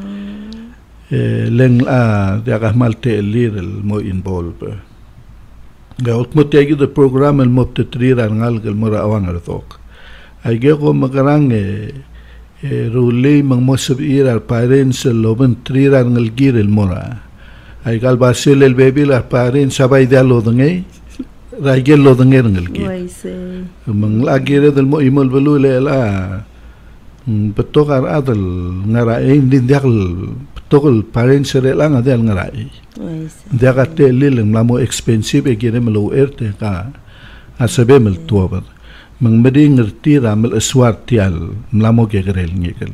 Leng a diagah malte elir el mo involve. Gaut mo tegi de program el mo tetrira ngal gel mora awang ertok. Ay gego magarang e ruli mang mo sabir al parents el loben trira ngal gir el mora. Ay gal basil el baby la parents sabay diallo dengay. Raigel lo denger ngelki. Mang lagire del mo imol belu lela petokar adal ngarai din diakal petokal parents lela ngadal ngarai. Diakate lil ngamo expensive egire melo erte ka asabe mel tuabar. Mang meding ngerti ramel aswar tial mlamo gegrel ngikal.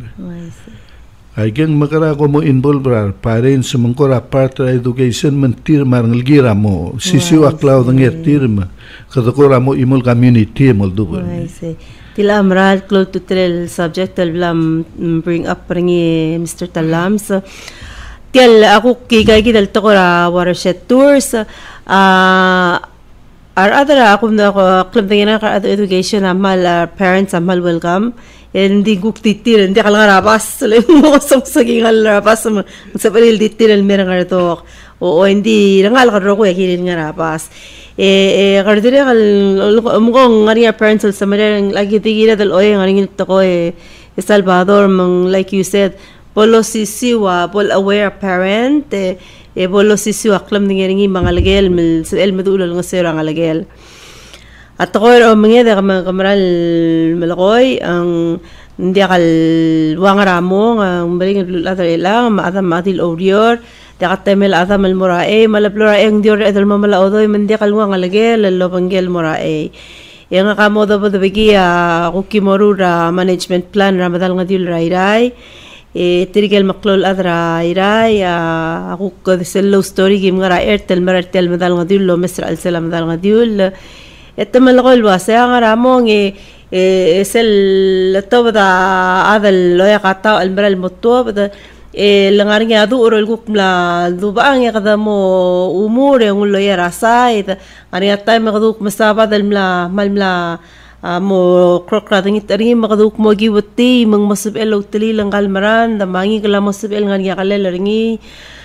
Ay geng magara ko mo involve rar parents mengkora part education mentir mar ngelgira mo sisiu aklaw denger tirma kada kora mo imol community mol dubo tila amral close to trail subject al blam bring up ringi Mister Talams tial ako kigay gidal tokora watershed tours ah ar adara ako na ako club dengena ka education amal parents amal welcome hindi guk titir hindi kal ngarabas le mo sagsagi ngal ngarabas mo sa paril titir el mer ngartok o hindi ngal karo ko yakin ngarabas e e gardire kal mo ngari parents sa mer lagi tigira del oy ngari to ko e Salvador mang like you said polo sisiwa pol aware parent e e polo sisiwa klam ngi mga lagel mil el medul ng sera ngalagel at ako ro mga da kamral malakoy ang hindi akal wangaramo ang bering lulatay lang maadam matil orior dakatemel adam el morae malaplora ang dior edel mamala odoy mandi akal wangalagel lobangel morae yang kamo da bod bigi kukimorura management plan ramadal ngadil rairai e tirigel maklol adra irai ako ko sello story gim ngara airtel martel madal ngadil lo mesra al selam madal ngadil اتمنى لقول واسع غرامون es el todo da adel lo ya kata el meral moto bada el ngarnya du oro el gukla du bang ya kada mo umur yang lo ya rasa ita ngarnya tay magduk masaba del mla mal mla mo krokra dingi tari magduk mo giwati mang masab el utli langal maran da mangi kala masab el ngarnya kalel ringi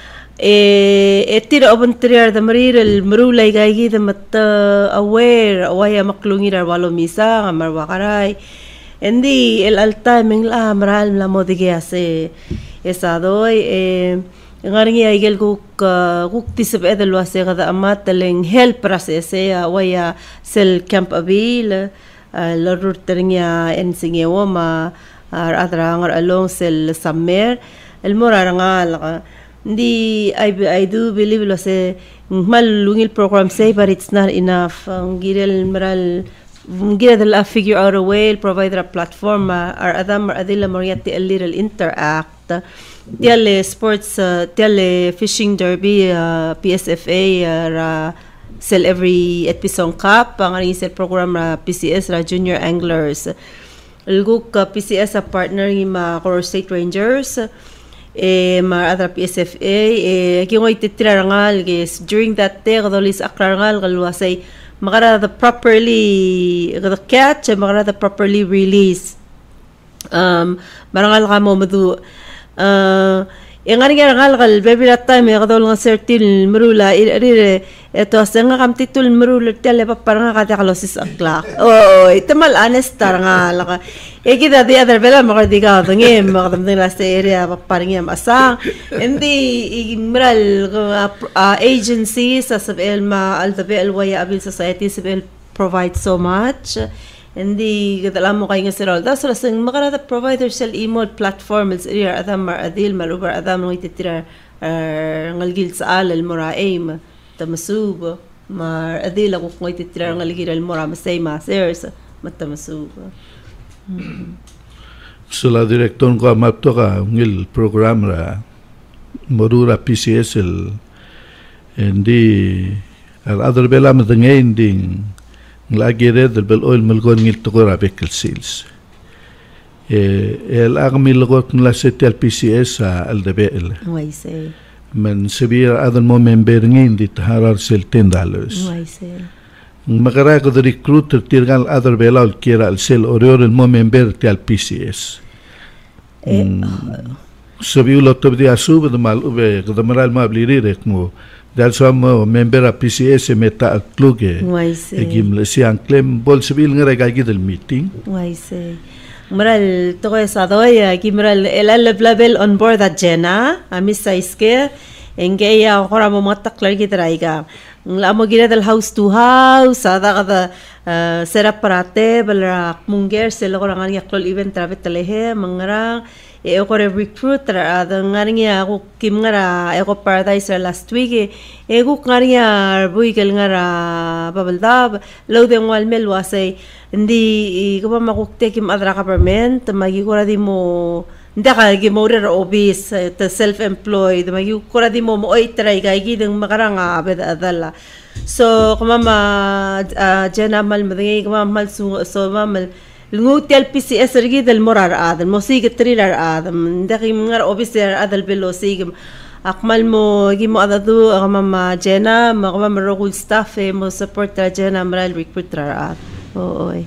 etira open triar da marir el marulay gaygi da mat aware waya maklungira walo misa ngamar wakaray endi el alta mengla maral la modige ase esa doy e ngaringi aigel guk guk tisab edel wase gada amat leng help process e waya sel camp abil la ruteringa ensingye woma adra ngar along sel summer el moraranga Ndi I I do believe lo se mal lungil program say but it's not enough. Ngirel maral ngirel la figure out a way provide a platform ar adam adilla moriati a little interact. Tiale sports tiale fishing derby P S F A ra sell every episode cup ang ani sel program ra P C S ra junior anglers. Luguk P C S a partner ni ma Core State Rangers. Eh, ma other P S F A eh kingoy titirarangal guys during that day gadolis akrarangal galwasay makara the properly the catch makara the properly release um marangal kamo madu uh Ingani nga ngal gal baby that time ya kadol nga certain merula iri eto asenga kam titul merula tele pa parang ka ta kalosis aklak. Oo, itamal honest tar nga laka. E kita the other bela mo di ka ngem mo kadam din last area pa parang yam asang. Hindi imral agencies sa sabel ma altabel waya abil society sabel provide so much. Hindi kadalam mo kayo nga si Rolda. So, lasang makarata provider sel email platform is iriar adam mar adil malubar adam nung ititira ngalgil sa alal mura aim tamasub mar adil ako kung ititira ngalgil al mura masay masers matamasub. So, la direktor ko amapto ka ngil program ra morura P C S el hindi al other bela matangay hindi lagi red del bel oil melgon ngil tukura bekel sales el agmi lagot nla setel P C S al debel Waise. men sebir adan mo member ngin dit harar sel ten dollars Waise. magara ko the recruiter tirgal other belal kira al sel orior el mo member tel P C S sebi ulo tobdi asub de mal ube kadamaral ma bliri rek mo dal so mo member a P C S meta atluge Waise. egim le si anklem bol sebil ngara gagi del meeting Waise. Maral to ko sa doya kimral el level on board at Jena amis sa iske enggeya kora mo mataklar gitraiga ngla mo gira del house to house ada kada serap parate bala munger sel ko rangan yaklol event travel telehe mangara e ko recruiter ada ngariya ko kim ngara e ko paradise last week e ko ngariya buikel ngara babalda lo de wal mel wasay hindi ko pa makukte kim adra government magi ko di mo ndaka gi mo re obese ta self employed magi ko di mo mo oy try kay gideng makaranga abed adala so kumama jena mal madingi kumama mal so mamal Lungutel P C S rigi del morar adam musik thriller adam ndaki ngar obisir adal belo sigim akmal mo gi mo adadu mama Jena mama rogul staff mo support tra Jena mral recruiter ad oy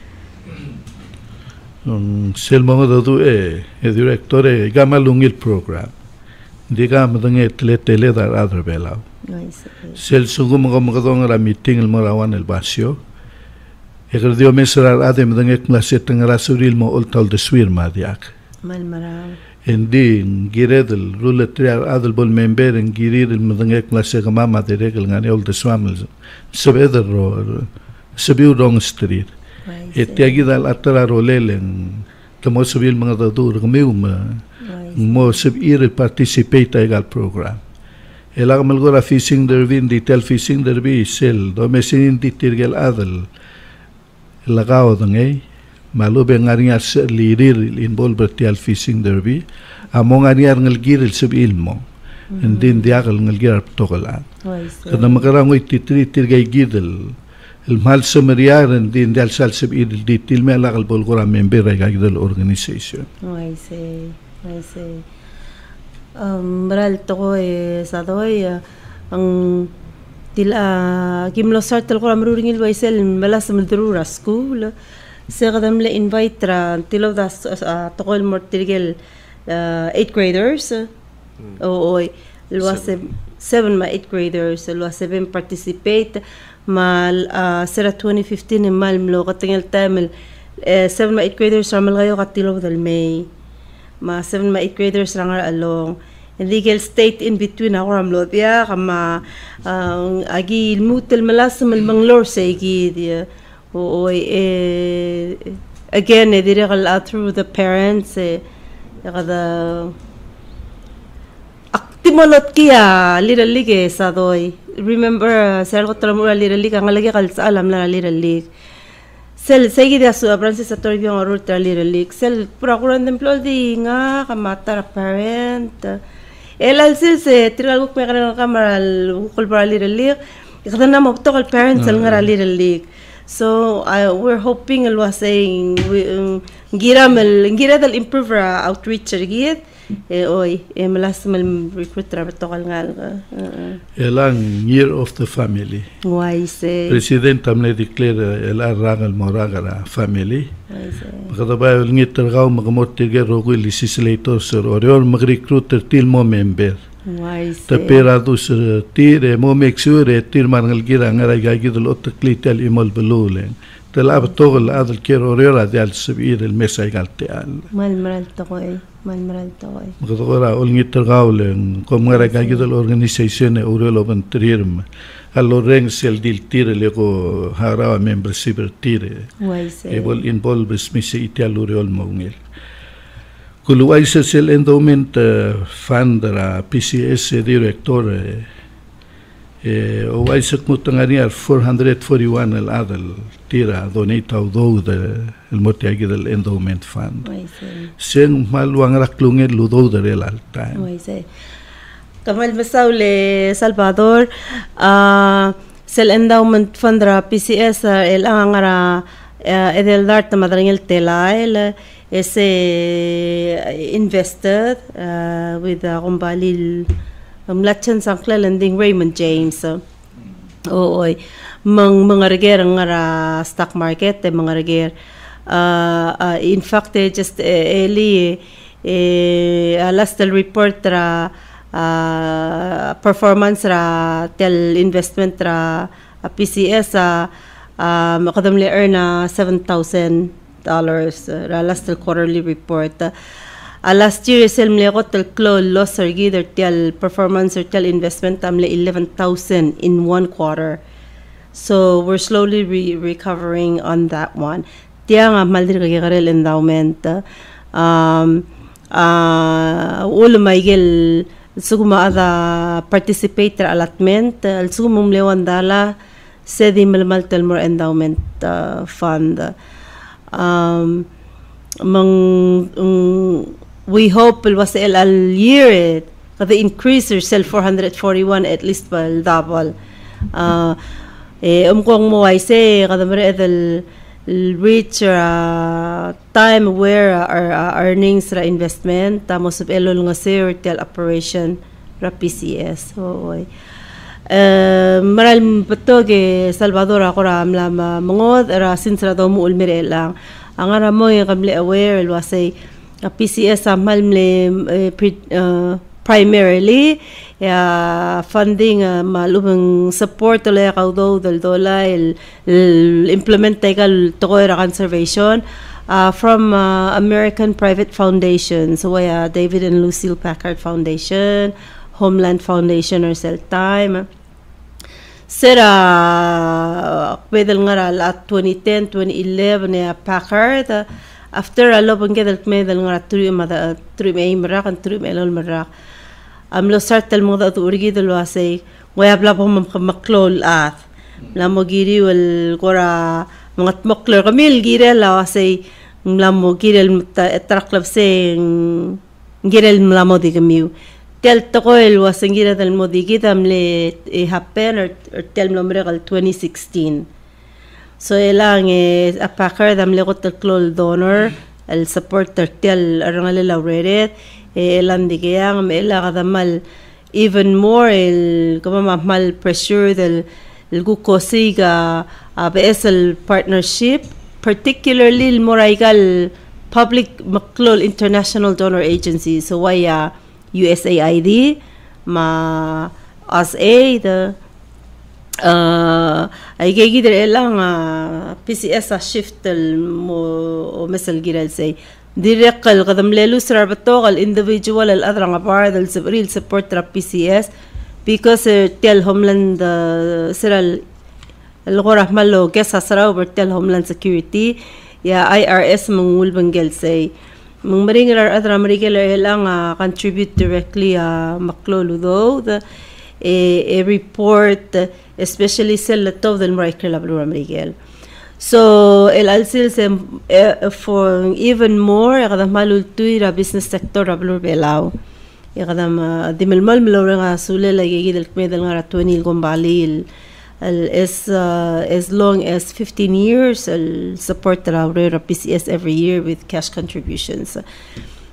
um sel mo adadu e e director e gamalungil program diga madange tele tele dar adar bela sel sugum mo mo ra meeting el morawan el basio Ekerdio mesrar adem dengek klaset tengara suril mo oltal de swir madiak. Mal maraw. Endi giredel rulet triar adel bol member en girir el dengek klaset mama de regel ngane ol de swamel. Sebeder ro sebiu dong street. Etiagi dal atara rolelen temo sebil mga dadur kamium mo sebir participate egal program. Elag malgora fishing dervin detail fishing derbi sel do mesin ditirgel adel lagao dangay malube ngariar lirir involved tial fishing derby among ngariar ngalgiril sub ilmo endin diakal ngalgirar tokolan kada makarangoy titri tirgay gidel el mal samariar endin dal sal sub idil ditil me lakal bolgora member ay gidel organization I see I see um maral to ko eh sadoy ang tila kimlo sartel ko amruring ilwaisel malas maldrura school segadam le invite ra tilo das tokol mortigel eighth graders o oy lwa seven ma eighth graders lwa seven participate mal sera twenty fifteen mal mlo katingel tamel seven ma eighth graders ramal gayo katilo dal May ma seven ma eighth graders rangar along legal state in between ako ramlo dia kama agi mutel malasam al manglor sa igi dia o eh again eh dire kala through the parents eh kada aktimolot kia little league sa doy remember sel ko tramura little league ang lagi kal sa alam na little league sel segi dia su Francis Ator yung ruta little league sel pura kuran templo di nga kamata parent El alsil se tiral guk me kana kamera ukol para little league kada na mabto kal parents al ngara little league so I we're hoping al was saying giram al gira dal improve outreach rigid eh oy eh malas mal recruit ra betokal ngal elang year of the family wise president amle declare el rangal moragara family wise kada ba ngit tergaw magamot tige rogo legislator sir oriol magrecruiter til mo member wise te peradu sir tire mo make sure tir mangal gira ngara gagidul otklitel imol belulen تلعب طغل هذا الكيرو ريرا ديال السبير المسا يقالتي مال مرال تقوي مال مرال تقوي مغدغورا أولني ترغاول كم غير قاعد الأورغانيزيشن أوريلو بنتريرم هالو رينج سيل ديل تير اللي هو هارا ممبر سيبر تير وايسي يبول إنبول بسميسي إيتيال أوريول مونيل كل وايسي سيل اندومنت فاندرا بي سي اس ديريكتور وايسك متنغانيار four hundred forty-one العدل تيرا دونيتا ودود المتياجد الاندومنت فاند سين مال وانغراك لونغير لودود ريال التايم ويسي كمال مساو لسلفادور سيل اندومنت فاندرا بي سي اس الانغرا ادل دارت مدرين التلايل ese invested uh, with uh, Rumbalil Mlachan Sankla Lending Raymond James oh oy mang mga reger nga stock market te mga reger uh, uh, in fact eh, just eh, eli eh, last report ra uh, performance ra tel investment ra uh, P C S uh, uh, makadam li earn na seven thousand dollars ra last quarterly report uh, Uh, last year, sel mlegot tel klo loss or either tel performance or tel investment amle eleven thousand in one quarter. So we're slowly re recovering on that one. Tiya nga maldir kagikarel endowment. Um, uh, ulo maigel suguma ada participate allotment. Al suguma mlewan dala sedi malmal tel more endowment uh, fund. Um, mang um, we hope it was el al year the increase yourself four hundred forty-one at least bal double uh eh umkong mo ay say kada mere el reach uh, time where our uh, earnings ra investment tamos elol nga sir tel operation ra P C S oy uh, maral patoge Salvador ako ra amla mangod ra sinsra do mo ulmire lang ang ara mo yung kamli aware el wasay a P C S amal mle uh, primarily ya funding uh, malubang support ulit kaudo dal dola il, il implement tagal tokoira conservation uh, from uh, American private foundations so uh, David and Lucille Packard Foundation, Homeland Foundation or Cell Time. Sira pedal nga at twenty ten twenty eleven ya Packard uh, after a lot of gedel medal nga three mada three may marak and three melol marak amlo sartel moda tu urigidel wasay waya bla po maklol at la mo giri wal kora mga tmokler kamil girel la wasay la mo girel traklab se girel la mo di kamiu tel tokoel wasang gira del mo di kita amle happen or tel nombre twenty sixteen. So ilang eh, a Packard am legot el clol donor el supporter tel arangale laureate eh, elang digayang am ela kadamal even more el kama mal pressure del el gukosiga a B S el partnership particularly el moraigal public maklol international donor agency so waya U S A I D ma U S A the Uh, ay gigidr elang uh, P C S a shift mo mesal giral say direct kal kadam lelu sar batokal individual al adrang apar dal real support ra P C S because uh, tel homeland uh, siral al ghorah malo gesa sara over tel homeland security ya I R S mangul bangel say mong maringar adra marigel elang uh, contribute directly uh, maklolo though the a, a report uh, especially sell top del Miracle Labrador Miguel. So el alsil se uh, for even more kadam malultui ra business sector Labrador Palau. Kadam uh, dimel mal melo nga sule la gigid el kmedel nga twenty gombali el as uh, as long as fifteen years el support Labrador P C S every year with cash contributions.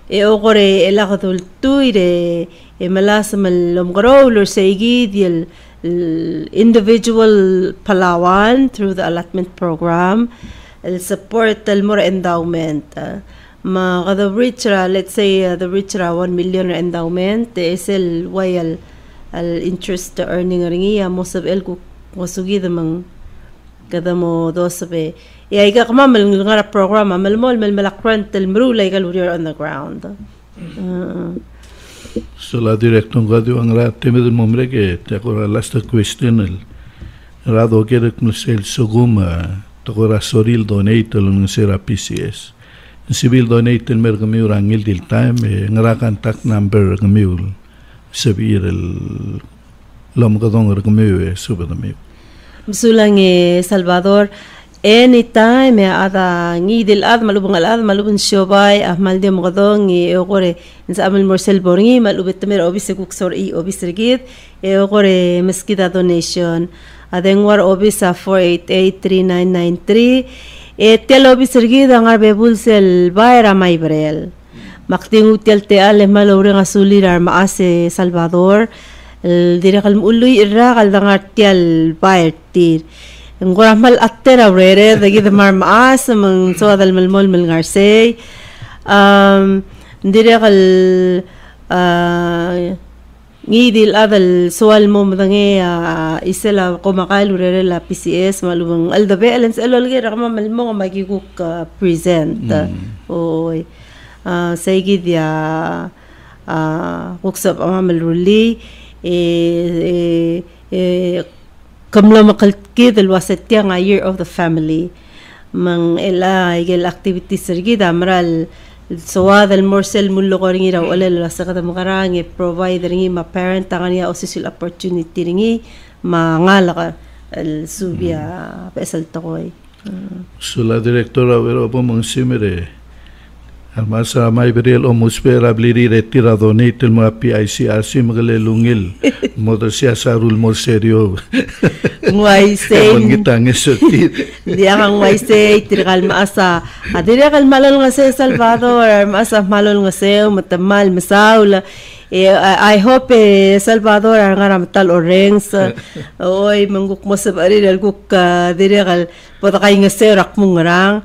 e okore elakatul tuire e malas mal lomgrowler seigid yel individual Palawan through the allotment program, el support el more endowment. Uh, ma kada richer, let's say uh, the richer one million endowment is el way al al interest earning ringi most of el ku wasugid mang kada mo dosabe. E ay ka kama mal ngara program mal mol mal malakrant el mrulay kalurier on the ground. Uh, So la directon radio ang rat temed momre que te acora last question el rado que el soguma tokora soril donate lo sera P C S civil donate el mer gamiur angil dil time ngara contact number gamiur sabir el lom gadong gamiur super gamiur Msulang e Salvador anytime e ada ngidil ad malubong al ad malubong shobay ah malde mogadong e okore insa amal morsel boringi malubet temer obis kuksor i obis rigid e okore meskida donation adengwar obis a four eight eight three nine nine three e tel obis rigid angar bebulsel bayra maibrel makting utel te ale malureng asulirar maase Salvador el direkal ului irra kal dangar tel baytir ngora mal attera rere de gid mar maas mang so dal mal mol mal ngarsey um dire gal uh ngidil adal sual mo madange isela kumakal rere la P C S malubang alda balance elol gira kama mal mo magiguk present oy uh say gid ya uh kuksap amal ruli e e kamla makalkid alwasat tiang a year of the family mang ela igel activities sergida amral sawad al morsel mullo koringi raw olel lasakata makarang e provide ringi ma parent tangania social opportunity ringi mangala ka el subia pesal tokoy so la directora vero po mang simere Almasa may beriel o muspera bliri retira donate mo P I C R C magale lungil motor siya sa rule mo seryo ngway say ngitang esotir di ang ngway say tirgal maasa adire kal malol nga sa Salvador maasa malol nga sa matamal masaula I hope eh, Salvador ang ngaramtal orange oy mangguk mo sa bari guk dire kal poto kay nga serak mong rang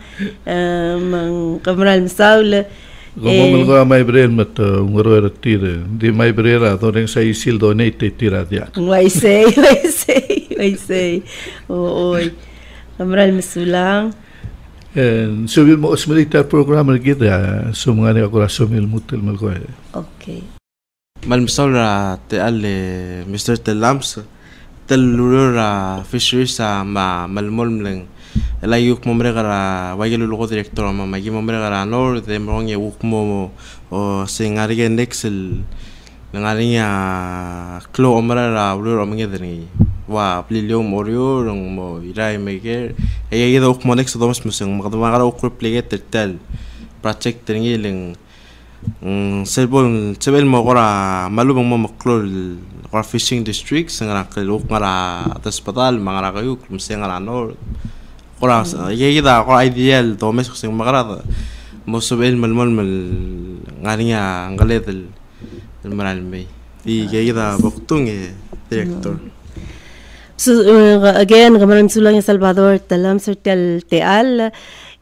mang kamral masaula como mo may brain mat ngoro retire di may brera to ring sa isil donate tira dia ngway say ngway say ngway say oy kamral masulang and so mo osmilitar program gida so mga ni ako sumil mutel mal ko okay malmisawra te alle Mister Telams telurura Fisheries sa ma malmol mleng elayuk momre gara wagelu logo director ma magi momre gara nor de mronge ukmo o singari ge nexel ngari ya klo omra ra ulur omge deni wa plilio morio rong mo irai mege ege ge ukmo nex domas museng magdama gara ukur plege tertel project deni leng selbol sebel mo gora malubang mo maklol gora fishing districts ngara keluk ngara hospital mangara kayu kumseng ngara nor gora yegida gora ideal domes kuseng magara mo sebel malmol mal ngarinya ngalet el maral me di yegida boktung e director so uh, again kamaran sulang Salvador talam sertel teal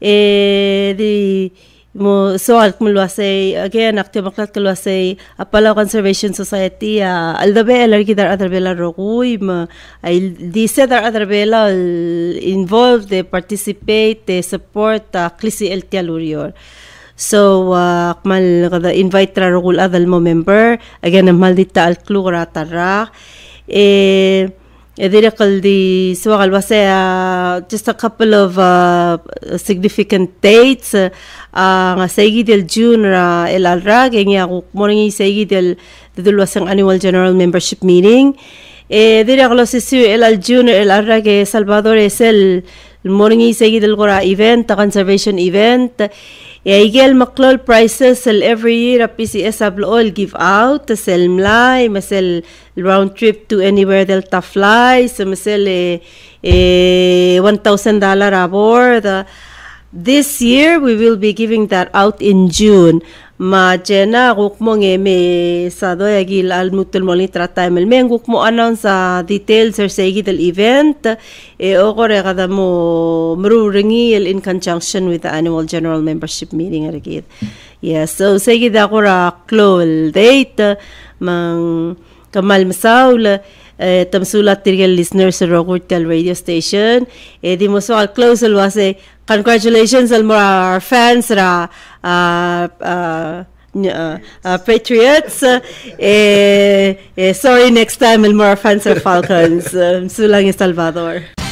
eh di mo soal kumulwasay again active maklat kulwasay Palau Conservation Society uh, aldabe alargi dar other bela rokuy ma ay di se dar other bela involved they participate they support uh, klisi el tialurior so uh, mal kada invite ra rokul adal mo member again mal dita al klura tarak eh Edirakal di suwakal wase uh, just a couple of uh, significant dates uh, nga saigi del June ra el alrag nga ako moringi saigi del del wasang annual general membership meeting e edirakal si su el al June el alrag e Salvador es el moringi saigi del gora event a conservation event e igel maklol prices el every year a P C S ablol give out sel mlay masel round trip to anywhere delta fly so masel eh, eh one thousand dollar aboard uh, this year we will be giving that out in June. Ma jena gukmo ngeme sa doyagil al mutul moli trataim el men gukmo announce sa details er segi del event e ogore kada mo mruringi el in conjunction with the annual general membership meeting ergid. Yes, so segi da gora klo el date mang kamal masaul tamsulat tirgel listeners sa Rogurtel radio station e di mo so al close el wase congratulations al our fans ra uh, uh, uh, uh, Patriots. Uh, eh, eh, sorry next time el more fans of Falcons. Uh, Sulang Salvador.